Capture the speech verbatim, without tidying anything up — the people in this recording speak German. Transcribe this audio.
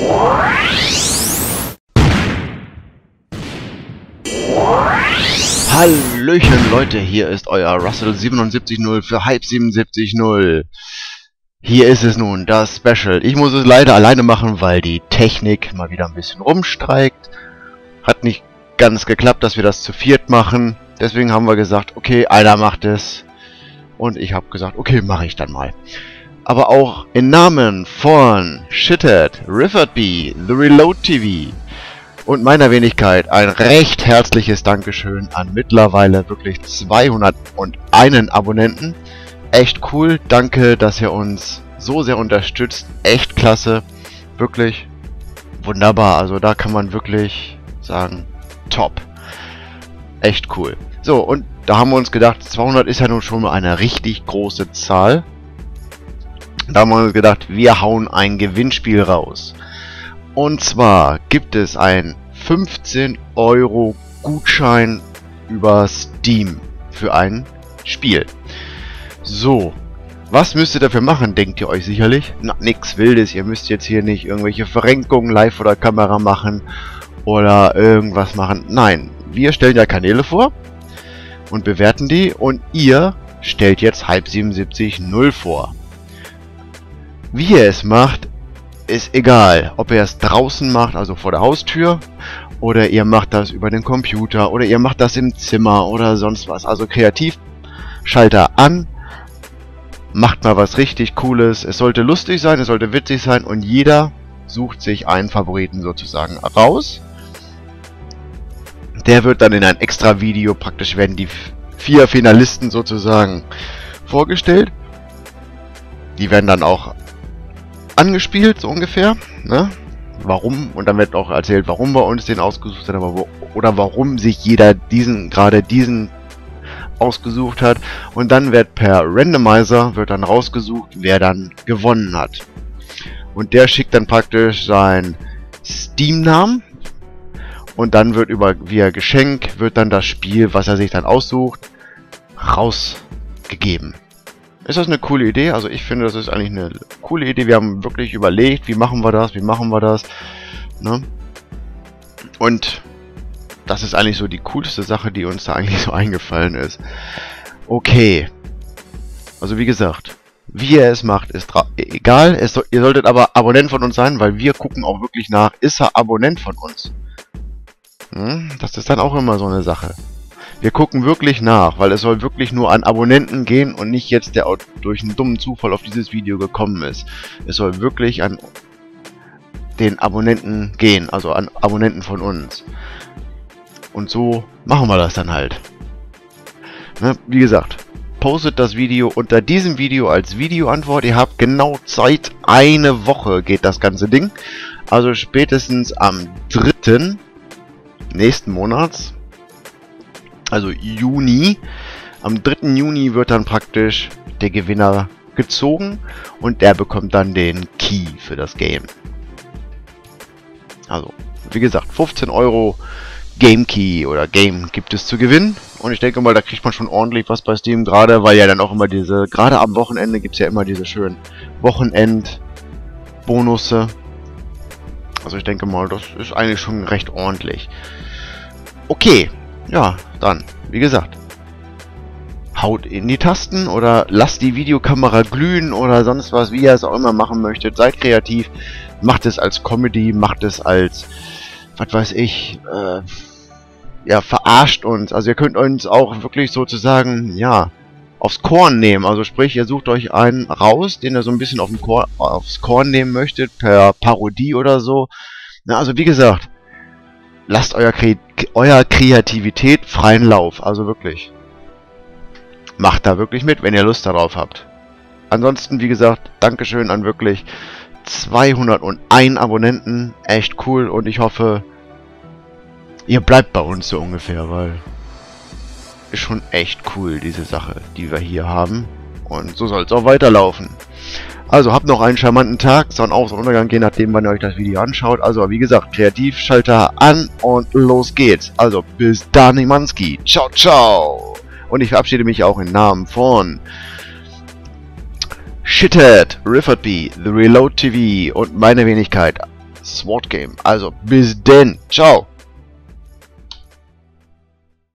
Hallöchen Leute, hier ist euer Russell siebenundsiebzig null für Hype siebenundsiebzig null. Hier ist es nun, das Special. Ich muss es leider alleine machen, weil die Technik mal wieder ein bisschen rumstreikt. Hat nicht ganz geklappt, dass wir das zu viert machen. Deswegen haben wir gesagt, okay, einer macht es. Und ich habe gesagt, okay, mache ich dann mal. Aber auch im Namen von Shithead, RiffardB, The Reload T V und meiner Wenigkeit ein recht herzliches Dankeschön an mittlerweile wirklich zweihunderteins Abonnenten. Echt cool, danke, dass ihr uns so sehr unterstützt. Echt klasse, wirklich wunderbar. Also da kann man wirklich sagen, top. Echt cool. So, und da haben wir uns gedacht, zweihundert ist ja nun schon mal eine richtig große Zahl. Da haben wir uns gedacht, wir hauen ein Gewinnspiel raus. Und zwar gibt es einen fünfzehn Euro Gutschein über Steam für ein Spiel. So, was müsst ihr dafür machen, denkt ihr euch sicherlich? Na, nix Wildes, ihr müsst jetzt hier nicht irgendwelche Verrenkungen live vor der Kamera machen oder irgendwas machen. Nein, wir stellen ja Kanäle vor und bewerten die und ihr stellt jetzt Hype siebenundsiebzig null vor. Wie ihr es macht, ist egal, ob ihr es draußen macht, also vor der Haustür, oder ihr macht das über den Computer, oder ihr macht das im Zimmer oder sonst was. Also kreativ, Schalter an, macht mal was richtig Cooles. Es sollte lustig sein, es sollte witzig sein und jeder sucht sich einen Favoriten sozusagen raus. Der wird dann in ein extra Video, praktisch werden die vier Finalisten sozusagen vorgestellt. Die werden dann auch angespielt, so ungefähr, ne? Warum, und dann wird auch erzählt, warum wir uns den ausgesucht haben, aber wo, oder warum sich jeder diesen, gerade diesen ausgesucht hat. Und dann wird per Randomizer, wird dann rausgesucht, wer dann gewonnen hat. Und der schickt dann praktisch seinen Steam-Namen und dann wird über, via Geschenk, wird dann das Spiel, was er sich dann aussucht, rausgegeben. Ist das eine coole Idee? Also ich finde, das ist eigentlich eine coole Idee. Wir haben wirklich überlegt, wie machen wir das, wie machen wir das, ne? Und das ist eigentlich so die coolste Sache, die uns da eigentlich so eingefallen ist. Okay. Also wie gesagt, wie ihr es macht, ist egal. Es so, ihr solltet aber Abonnent von uns sein, weil wir gucken auch wirklich nach, ist er Abonnent von uns? Hm? Das ist dann auch immer so eine Sache. Wir gucken wirklich nach, weil es soll wirklich nur an Abonnenten gehen und nicht jetzt, der durch einen dummen Zufall auf dieses Video gekommen ist. Es soll wirklich an den Abonnenten gehen, also an Abonnenten von uns. Und so machen wir das dann halt. Ne? Wie gesagt, postet das Video unter diesem Video als Videoantwort. Ihr habt genau Zeit, eine Woche geht das ganze Ding. Also spätestens am dritten nächsten Monats. Also Juni, am dritten Juni wird dann praktisch der Gewinner gezogen und der bekommt dann den Key für das Game. Also, wie gesagt, fünfzehn Euro Game Key oder Game gibt es zu gewinnen. Und ich denke mal, da kriegt man schon ordentlich was bei Steam, gerade weil ja dann auch immer diese, gerade am Wochenende gibt es ja immer diese schönen Wochenend-Bonusse. Also ich denke mal, das ist eigentlich schon recht ordentlich. Okay. Ja, dann, wie gesagt, haut in die Tasten oder lasst die Videokamera glühen oder sonst was, wie ihr es auch immer machen möchtet. Seid kreativ, macht es als Comedy, macht es als, was weiß ich, äh, ja, verarscht uns. Also ihr könnt uns auch wirklich sozusagen, ja, aufs Korn nehmen. Also sprich, ihr sucht euch einen raus, den ihr so ein bisschen auf den Korn, aufs Korn nehmen möchtet, per Parodie oder so. Na, also wie gesagt, lasst euer, Kre euer Kreativität freien Lauf, also wirklich. Macht da wirklich mit, wenn ihr Lust darauf habt. Ansonsten, wie gesagt, Dankeschön an wirklich zweihunderteins Abonnenten. Echt cool und ich hoffe, ihr bleibt bei uns so ungefähr, weil ist schon echt cool, diese Sache, die wir hier haben. Und so soll es auch weiterlaufen. Also habt noch einen charmanten Tag, Sonnenauf- und Untergang, je nachdem, wann ihr euch das Video anschaut. Also wie gesagt, Kreativschalter an und los geht's. Also bis dann, Imanski. Ciao, ciao. Und ich verabschiede mich auch im Namen von Shithead, RiffardB, The Reload T V und meine Wenigkeit Sword Game. Also, bis denn. Ciao.